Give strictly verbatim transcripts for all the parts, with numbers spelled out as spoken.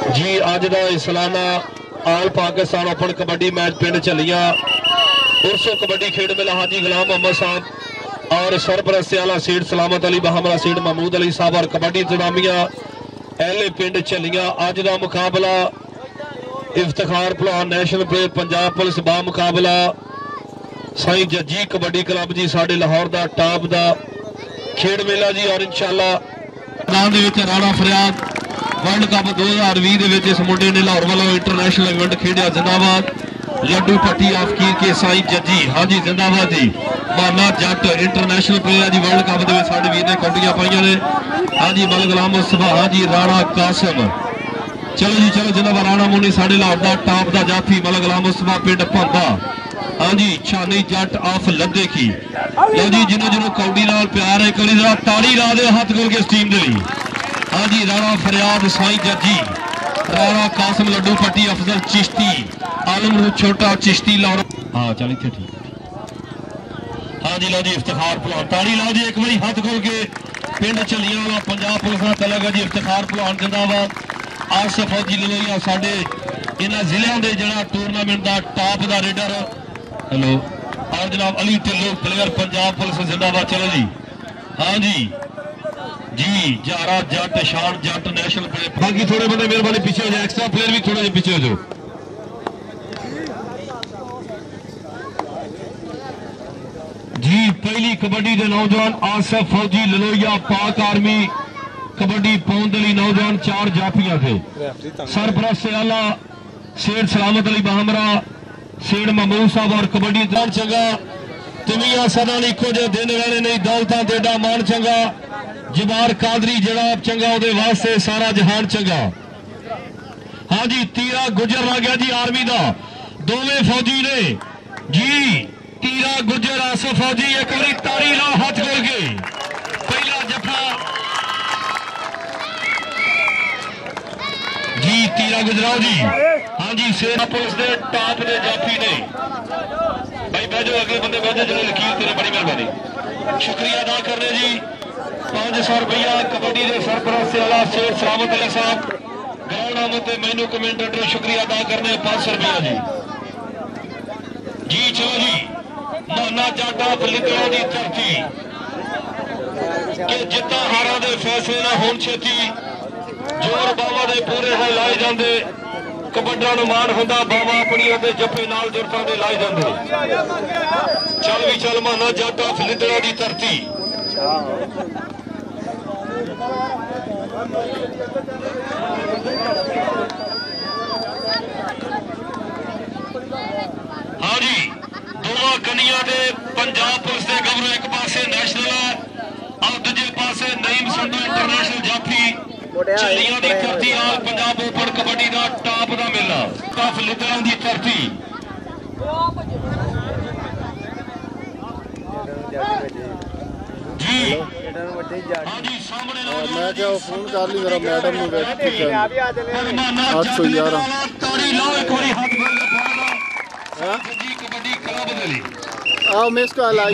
जी अज का सालाना all Pakistan open kabaddi match पिंड चलिया उर्सो कबड्डी खेड मेला हाजी गुलाम मोहम्मद साहब और सरपरस्ती आला सीट सलामत अली बहामरा सीट महमूद अली साहब और कबड्डी इंतजामिया एले पिंड चलिया। अज का मुकाबला इफ्तिखार भलवान नेशनल प्लेयर पंजाब पुलिस बा मुकाबला साई जजी कबड्डी क्लब जी साडे लाहौर का टॉप का खेड मेला जी। और इंशाअल्लाह राणा फरियाद वर्ल्ड कप दो हजार भी इस मुंडे ने लाहौर वालों इंटरनेशनल इवेंट खेड़ा। जिंदाबाद लड्डू पट्टी ऑफ कीर के साई जजी। हाँ जी जिंदाबाद जी। माना जट इंटरनेशनल प्लेयर जी वर्ल्ड कप के साडे वीर ने कौडियां पाइयां ने। हाँ जी मल गुलाम मुस्तफा। हाँ जी राणा कासिम। चलो जी चलो जिंदाबाद राणा मुनी साडे लाहौर का टॉप का जाफी मल गुलाम मुस्तफा पिंड भंबा। हाँ जी छानी जट ऑफ लद्दे की। लो जी जिन्हों जिन्हों कौडी नाल प्यार है करी जरा ताड़ी ला दे हाथ खोल के इस टीम के लिए। हाँ जी राणा फरियाद साई जजी राणा कासिम लड्डू पट्टी अफजल चिश्ती आलम छोटा चिश्ती लाहौर। हाँ चल इतने ठीक। हाँ जी लो जी इफ्तिखार भलवान ताड़ी ला जी एक बार हाथ खोल के पिंड चलिया वाला पंजाब पुलिस का तलक है जी। इफ्तिखार भलवान जिंदाबाद। आसिफ फौजी ललोया साडे इन्हां जिलों के जरा टूरनामेंट का टॉप का रेडर। हेलो और जनाब अली टिल्लो प्लेयर पंजाब पुलिस जिंदाबाद। चलो जी हाँ जी जी जारा जट शान जट नेशनल प्लेयर। बाकी थोड़े बंदे मेहरबानी पीछे हो जाए एक्स्ट्रा प्लेयर भी थोड़े पीछे हो जाओ। जी पहली कबड्डी के नौजवान आसिफ फौजी ललोया पाक आर्मी कबड्डी पौंद अली नौजवान चार जाफिया थे। सरपरस्त आला शेर सलामत अली बहामरा शेर महमूद साहब और कबड्डी दान चंगा तुमिया सदा इको जे दिन वाले नहीं दौलता तेडा मान चंगा जबार कादरी जनाब चंगा उहदे वास्ते सारा जहान चंगा। हाँ जी तीरा गुजर आ गया जी आर्मी का दोवें फौजी ने जी तीरा गुजर आसिफ फौजी एक बारी तारी ला हाथ खोल के पहला जफा जी तीरा गुजराओ जी। हाँ जी सेना पुलिस ने टॉप ने जाफी ने भाई बैठो अगले बंदे बैठे जो लकीर तेरे बड़ी मेहरबानी शुक्रिया अदा कर रहे जी। पांच सौ रुपया कबड्डी के सरपरस्त आला शेर सलामत अली साहब ग्राउंड आमद मैनू कमेंटेटर शुक्रिया अदा करने पांच सौ रुपया जी। जी चलो जी माना जाटा फलितरा की धरती के जिता हारा दे फैसले ना होन छेती जोर बाबा दे पूरे है लाए जाते कबड्डा नु मान होंदा बाबा अपनी ते जफे नाल जुरतां दे लाए जाते। चल भी चल माना जाटा फलितरा की धरती। हाँ जी दोवां कनिया दे पंजाब पुलिस के गबरू एक पासे नेशनल और दूजे पासे नईम संधू इंटरनेशनल जाफी चलिया की धरती आल पंजाब ओपन कबड्डी का टॉप का मेला काफ लितरां की धरती। जी हाँ जी सामने मैं क्या फोन कर ली मेरा मैडम ने आठ सौ ग्यारह आओ मिस कॉल आई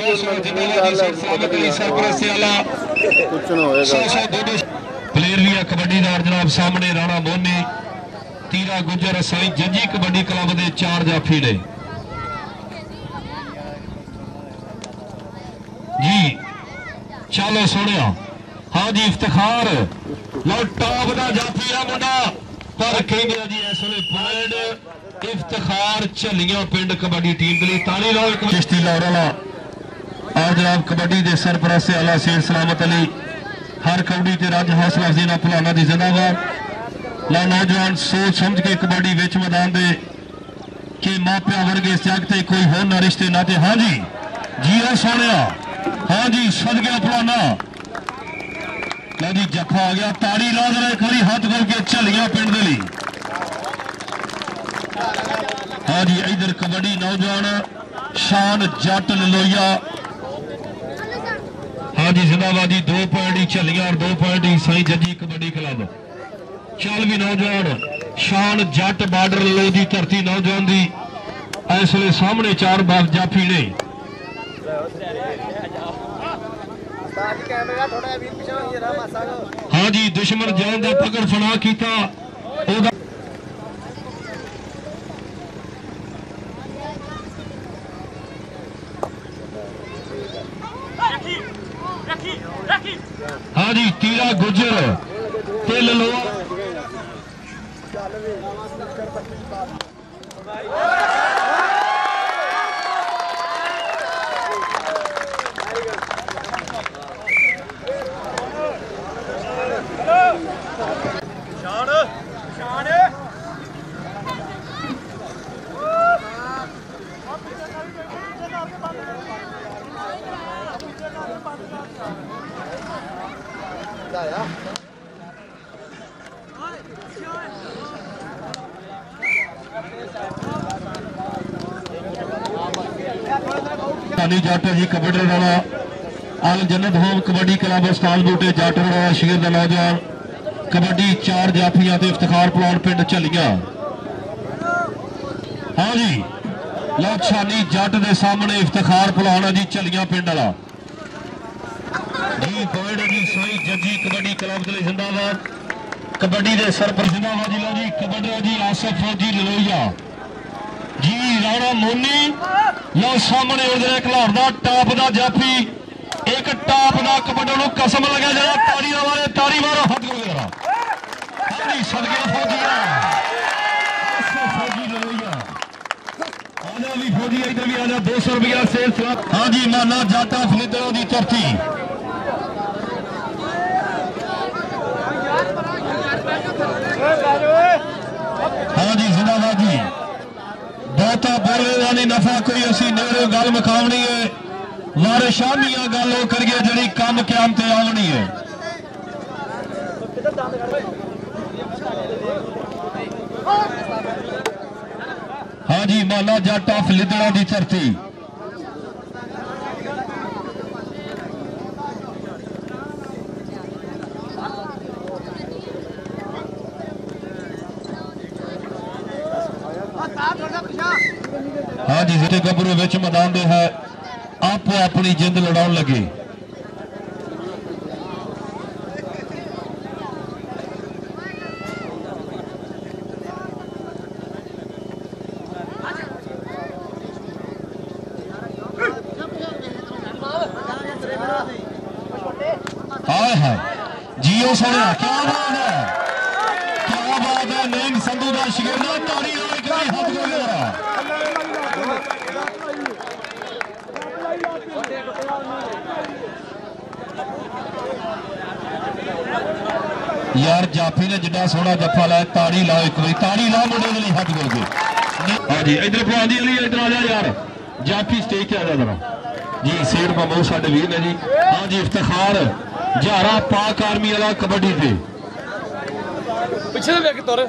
कुछ ना होएगा। प्लेयर भी है कबड्डी दार जनाब सामने राणा मोनी तीरा गुजर साई जजी कबड्डी क्लब के चार जाफी ने जी। चलो सुनिया हाँ जी इफ्तिखार लो टॉप का जाफी है मुंडा पर कहंदे जी इस वे पॉइंट इफ्तिखार झलियां पिंड कबड्डी टीम के लिए ताली लो एक चिश्ती लाहौर वाला और जनाब कबड्डी के सरपरस्त आला शेर सलामत अली हर कबड्डी ते रज हौसला अफजाई भलाना दी जिंदाबाद। ला नौजवान सोच समझ के कबड्डी विच मैदान दे कि मापिया वर्गे इस जग ते कोई होर ना रिश्ते नाते। हाँ जी जी ओ सोनिया हाँ जी सद गया भलाना लो जी जफा आ गया ताड़ी ला दे एक बारी हाथ खोल के झलियां पिंड दे लई। हाँ जी इधर कबड्डी नौजवान शान जट ललोया। हाँ जी जिंदाबाद जी दो पॉइंट ही झलियां और दो पॉइंट ही साई जजी कबड्डी क्लब। चल भी नौजवान शान जट बार्डर ललो की धरती नौजवान की इस वे सामने चार बाग जाफी ने। हाँ जी दुश्मन जान का पकड़ फना किया तीरा गुजर ते ललोआ जट जी कबड्डी वाला अल जन्नत होम कबड्डी क्लब उस्ताद बूटे जट वाला शेर का नौजवान कबड्डी चार जाफियां ते इफ्तिखार पलौन पिंड झलियां। हाँ जी लाछानी जट के सामने इफ्तिखार पलौन जी झलियां पिंड वाला जी पॉइंट जी साई जजी कबड्डी क्लब के जिंदाबाद कबड्डी के सरपर जिंदाबाद जी लो जी कबड्डी जी आसफ फौजी ललोइया जी राणा मोनी लो सामने उधर खिलाड़ का टॉप का जाफी एक टॉप का कबड्डी को कसम लगे जरा ताड़ी मारे ताड़ी मारो हाथ को जरा सदके फौजी फौजी ललोइया आजा भी फौजी इधर भी आजा दो सौ रुपया सेल सलाह। हाँ जी माना जाटा फलिदरों की धरती हाँ जी जिंदाबाद जी बहुता बोलने का नहीं नफा कोई असी नेड़े गल मुकावनी है वारे शामिया गल करिए जी कम क्याम ते आवनी है। हाँ जी माना जाटा फलिदड़ा की धरती हाँ जी जिते गबरू विच मैदान दे है आपो अपनी जिंद लड़ाउन लगे। हाय हाय जियो सोनिया क्या बात है क्या बात है नीम संधू का शिकंजा ताड़ी एक बार हाथ को लगा यार जाफी ने जिड्डा सोहना जफा लाया ताड़ी लाओ एक बार ताड़ी लाओ मुंडे के लिए हाथ जोड़ के। हाँ जी इधर पहुंची अली इधर आ जा यार जाफी स्टेज पे आ जा जरा जी सेठ महमूद साडे वीर ने जी। हाँ जी इफ्तिखार झारा पाक आर्मी वाला कबड्डी पे पिछले लेके तोरे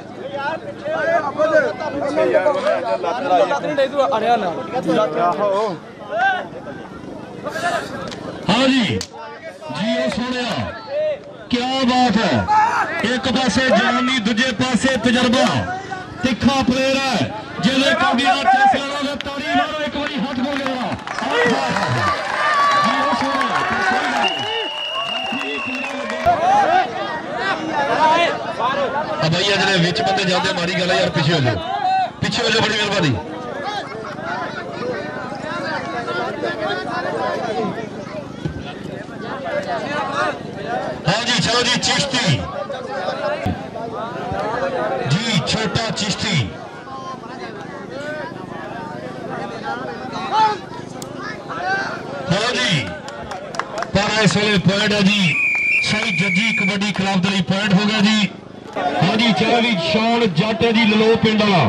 हाँ जी जियो सोनिया क्या बात है एक पासे जानी दूजे पासे तजर्बा तिखा प्लेयर है जिले ताड़ी मारो एक बारी हाथ को गया भैया जरे विच बंदे जाते मारी गल यार पिछे हो जाओ पिछे हो जाओ बड़ी मेहरबानी। हाँ जी चलो जी चिश्ती जी छोटा चिश्ती हाँ जी पर इस वे पॉइंट है जी सही जजी कबड्डी क्लब के लिए पॉइंट हो गया जी। हाँ जी चलो जी शान जट है जी ललो पिंड वाला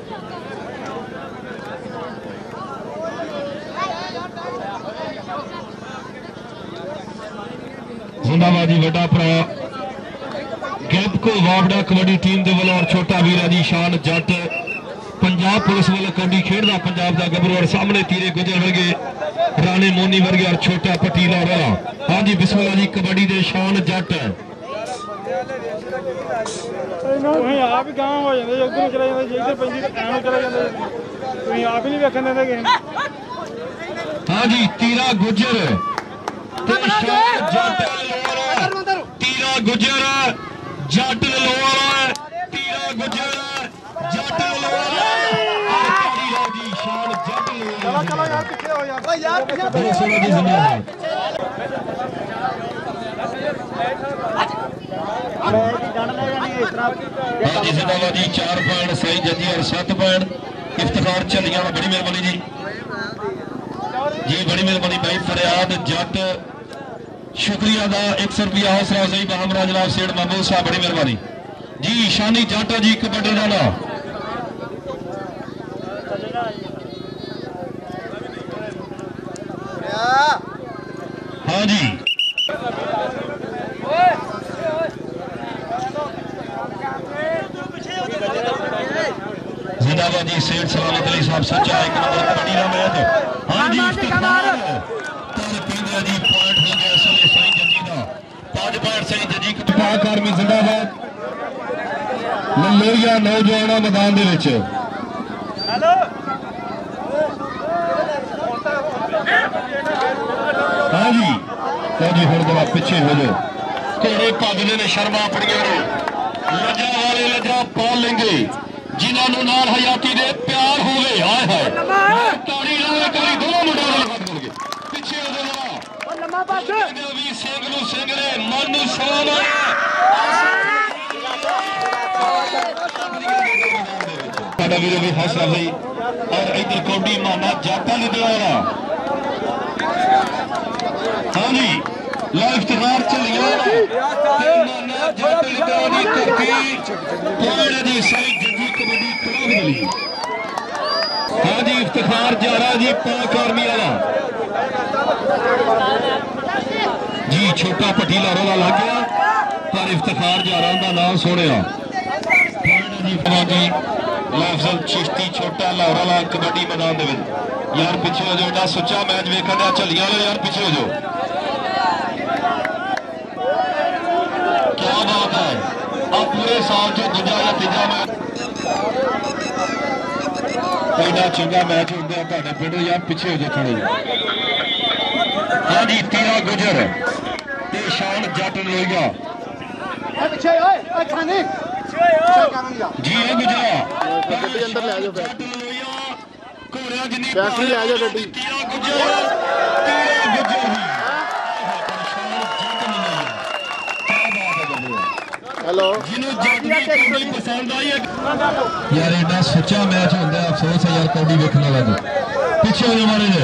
जिंदाबाद जी वड्डा भरा गैपको वावड़ा कबड्डी टीम के वालों और छोटा वीर जी शान जट पंजाब पुलिस वालों कबड्डी खेडदा पंजाब का गबरू और सामने तीरे गुजर वर्गे राणे मोनी वर्गे और छोटा पटीला वाला। हाँ जी बिस्मिल्लाह जी कबड्डी दे शान जट आप ही गांव हो जाते उधर चले जाते इधर पैंती एम चले जाते तुम आप ही नहीं वेखन देंगे गेम। हाँ जी तीरा गुजर तीरा गुजर जट लोरा तीरा गुजर जट लोरा जी शान जट लोरा चलो यार पीछे हो यार यार पीछे हाँ जी जिंदाबाद जी चार पॉइंट सही जजी और सत्त पॉइंट इफ्तिखार झल्लियां बड़ी मेहरबानी जी जी बड़ी मेहरबानी भाई फरियाद जट शुक्रिया दा एक सौ रुपया हौसला अफजाई हमरा जनाब सेठ महमूद साहब बड़ी मेहरबानी जी शानी जाटा जी कबड्डी वाला हाँ जी जिंदाबाद जी सेठ सलामत अली साहब सच्चा एक नंबर कबड्डी का मैच हाँ जी इफ्तिखार तर पींदा जी पॉइंट हो गया असले सही जजी का पांच पॉइंट सही जजी इफ्तिखार कार्मी जिंदाबाद ललोरिया नौजवान मैदान दे विच हाँ जी हाँ जी हुण जरा पिछे हो जाओ घोड़े भजदे ने शर्मा अपनियां ने लजा वाले लजा पा लेंगे जिन्होंने नाल हयाती दे प्यार होवे हाय हाय ताड़ी लावे करी दो मुंडे नाल हाथ कर गए पीछे हो जाओ ओ लम्मा पास भी सिंह नु सिंह ने मन नु सलाम साडा वीर भी हौसला भाई और इधर कौडी माना जाटा लुधियाना हाँ जी ला इफ्तिखार चलिया माना जाटा लुधियाना करके कोड़ा जी सही जजी कबड्डी खराब मिली हाँ जी इफ्तिखार जारा जी पाक आर्मी वाला जी छोटा पटीला रोला लग गया पर इफ्तिखार जारा का नाम सुनिया जी जी लफजल चिश्ती छोटा लाहौर वाला कबड्डी मैदान दे यार पिछे हो जाओ सुचा मैच वेखन दिया झलियां वाले यार पिछे हो जाओ क्या बात है अब पूरे साल जो दूजा या तीजा मैच एडा चंगा मैच होंगे तुहाडे पिंड यार पिछे हो जाओ थोड़े हाँ जी तीरा गुजर ते शान जट लोईया पिछे ओए ओए खाने जी है गुजरा गड्डी अंदर ले जाओ घोड़िया जिन्नी फैक्ट्री ले जाओ गड्डी हेलो पसंद आई यार एडा सच्चा मैच होंगे अफसोस है यार कौडी वेखने वाला तो पीछे होने वाले ने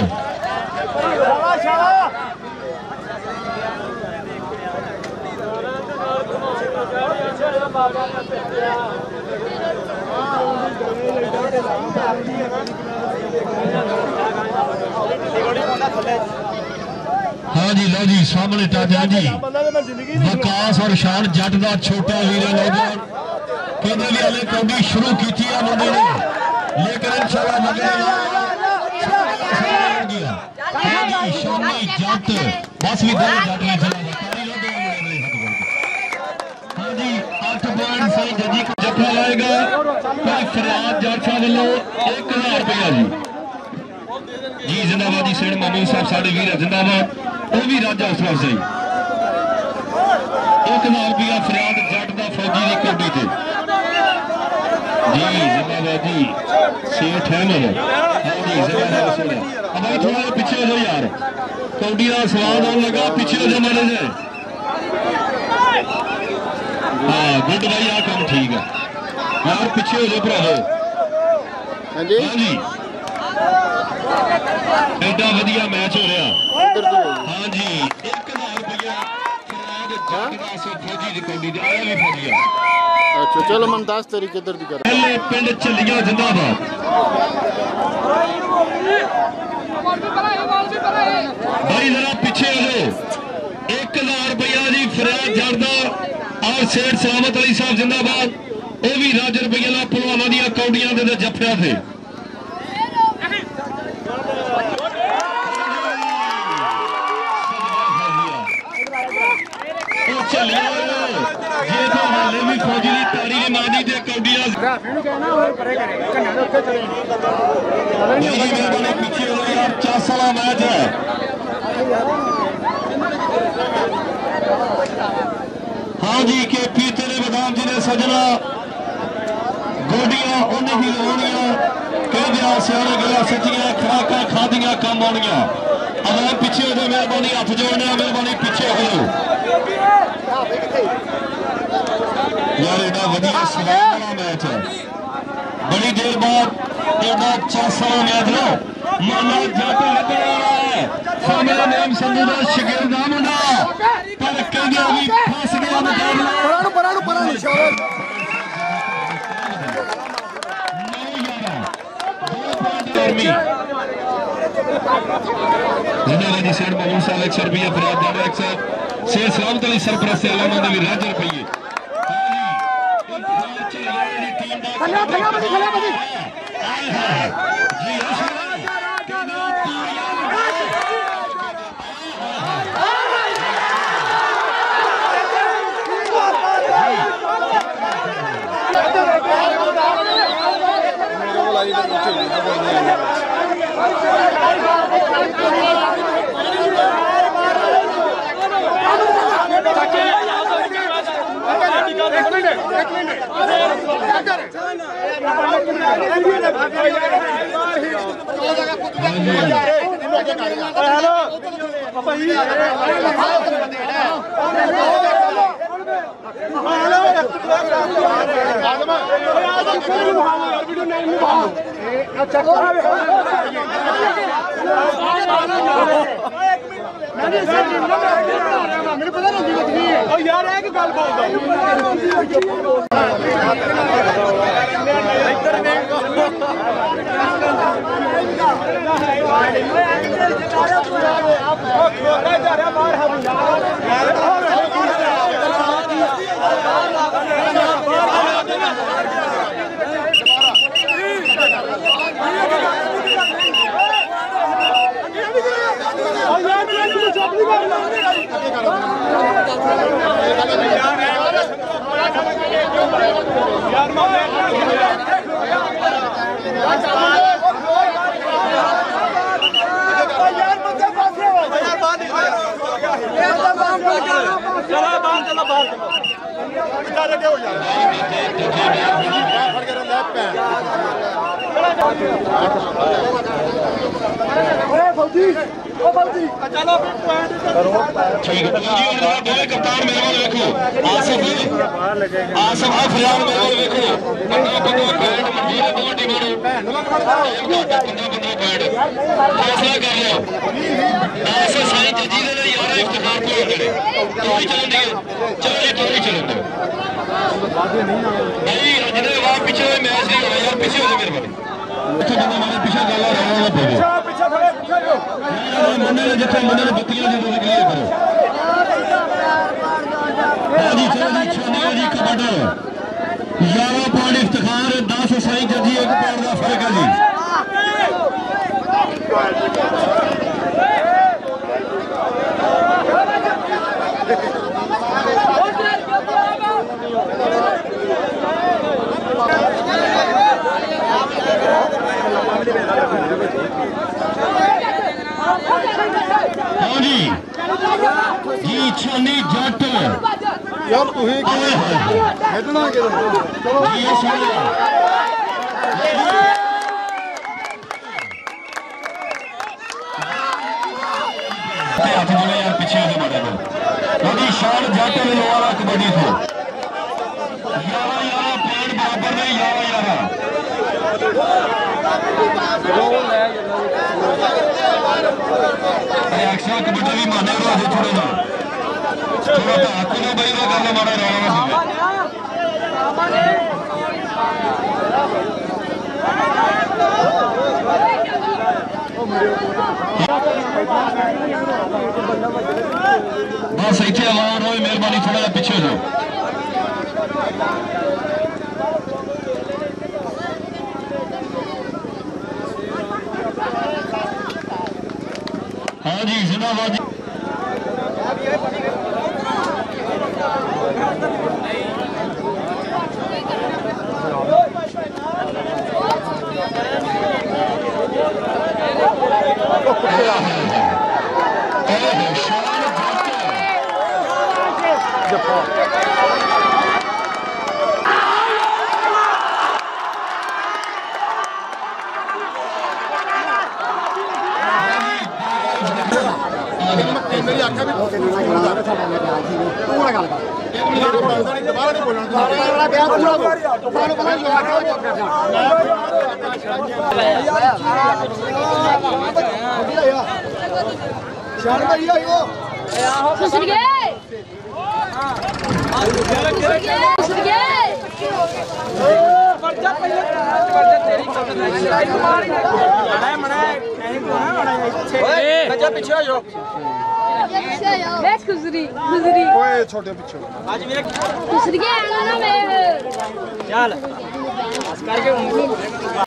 हाँ जी लो जी सामने टाजा जी विकास और शान जट का छोटा वीर नौजवान कहते भी हले कौडी शुरू की मुंडे ने लेकिन इंशाल्लाह शानी जट बस भी दो जट ने चला हाँ जी अठ पॉइंट सही जजी जफा लाएगा फरियाद जट साहब वालों एक हजार रुपया जी जी जिंदाबाद जी सेठ महमूद साहब साढ़े वीर जिंदाबाद वो भी राजा हौसला अफजाई एक हजार रुपया फरियाद जट का फौजी की कौडी से जी जिंदाबाद जी सेठ अहमद हाँ जी जिंदाबाद सुनिया अब भाई थोड़ा पीछे हो जाओ यार कौडी का स्वाद आने लगा पीछे हो जाओ मारे से हाँ गुड भाई आ काम ठीक है यार पीछे हो जाओ भरावो हाँ जी एडा वधिया मैच हो रहा हाँ जी एक हजार रुपया फौजी की कौडी आया भी फौजी अच्छा चलो मन दस तारीख किधर दी कर पहले पिंड झल्लियां जिंदाबाद भाई जरा पीछे हो जाओ एक हजार रुपया जी फरियाद जड़दा और सेठ सलामत अली साहब जिंदाबाद वो भी राज रुपये ला पलवाना दिया कौडियां दे जफिया थे चलिए ये तो हाले भी फौजी की तारी ने मारी दे कौडिया पीछे हो यार चास वाला मैच है हाँ जी के पी तेरे बदाम जी ने सजना गोडियां उन्हें ही लाउनियां कहदिया सियाने गया सचिया खुराका खादियां कम आउणियां आवाम पीछे हो जाओ मेहरबानी, हाथ जोड़ने मेहरबानी पीछे हो यार। एडा वधिया सवाल मैच है, बड़ी देर बाद एडा चासा मैच ना माना जट लग रहा है। सामने नाम संधू का शिगिर्द आ मुंडा पर कहंदे भी फस गया मुकाबला। पराणु पराणु पराणु शाबाश जिन्होंने जी सैड महमूद साहब एक सौ रुपया फरियाद जाना एक सौ शेर सलामत अली सरपरस्त आलमा ने भी राज रुपये हेलो पापा जी मेरे पता नहीं यार है कि गल बोलदा कप्तान मेरे वाल देखो आसिफ आसिफ फरियाद मेरे वाल देखो पंद्रह पंद्रह पॉइंट मंजीर दो टीमों ने पंद्रह पंद्रह पॉइंट फैसला कर लिया। ऐसे साई जजीरे ने यार इफ्तिखार को होते टोरी चलन दी चलो जी टोरी चलन दो भाई अजने वाह पीछे मैच नहीं होना यार पीछे हो मेरे वाले अच्छा बंदा हमारे पीछे गाला रहा है पीछे पीछे खड़े पीछे जो मन्ने ने जिथे मन्ने ने बत्तियां जो क्लियर करो जी चलो जी छानिया जी कबड्डी ग्यारह पॉइंट इफ्तिखार दस साई जजी एक पॉइंट का फर्क है जी। हाँ जी जी छानी जट यार तू ही खेलना के चलो ये सुनो हाथ जोड़े यार पीछे से बड़े को वही शान जट वाला कबड्डी को यारा यारा पॉइंट बराबर में यारा यारा एक्स्ट्रा कबड्डी भी माने को थोड़ा ना थोड़ा हाथ को भाई वो करना मारा रहा है बस इतने आवाज हो मेहरबानी थोड़ा जा पीछे हो हाँ जी जिंदाबाद जी ਪਿੱਛੇ ਹੋ ਜਾਓ ਵੇਖ ਗੁਜ਼ਰੀ ਗੁਜ਼ਰੀ ਓਏ ਛੋਟੇ ਪਿੱਛੇ ਅੱਜ ਵੀਰੇ ਗੁਜ਼ਰੀ ਗਿਆ ਨਾ ਵੇਖ ਚੱਲ ਬਸ ਕਰਕੇ ਹੁਣ